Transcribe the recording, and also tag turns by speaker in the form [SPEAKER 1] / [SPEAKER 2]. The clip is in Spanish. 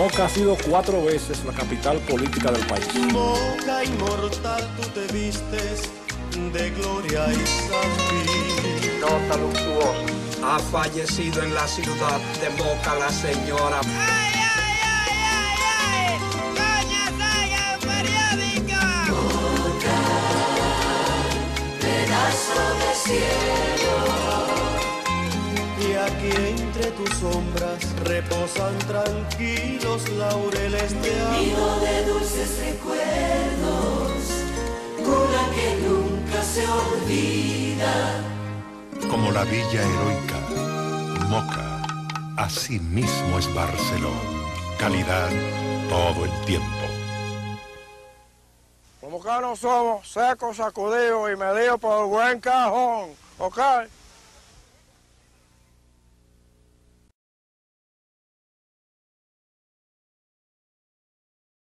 [SPEAKER 1] Moca ha sido 4 veces la capital política del país.
[SPEAKER 2] Moca inmortal, tú te vistes de gloria y saber.
[SPEAKER 3] Nota luctuosa. Ha fallecido en la ciudad de Moca la señora.
[SPEAKER 4] ¡Ay, ay, ay, ay, ay! ¡Doña Saga Periódica!
[SPEAKER 5] Moca, pedazo de cielo.
[SPEAKER 2] Y aquí entre tus sombras reposan tranquilos laureles de amor.
[SPEAKER 5] Nido de dulces recuerdos, cuna que nunca se olvida.
[SPEAKER 6] Como la villa heroica, Moca, así mismo es Barceló. Calidad todo el tiempo.
[SPEAKER 7] Los mocanos somos secos, sacudidos y medidos por el buen cajón, ¿ok?